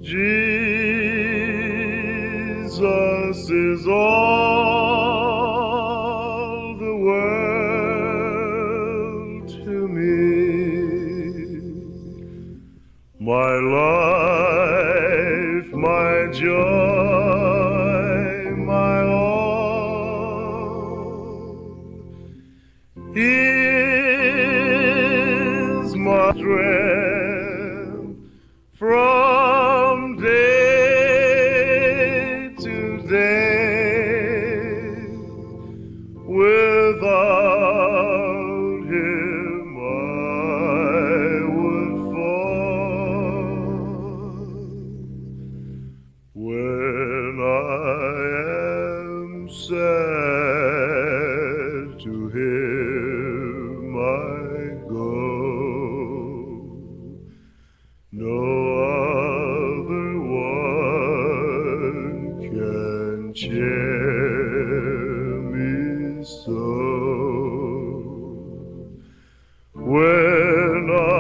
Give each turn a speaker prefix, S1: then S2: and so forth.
S1: Jesus is all the world to me. My life, my joy, my all. He is my strength from day to day. Without him I would fall. When I am sad, to him I go. No other one can cheer me so. When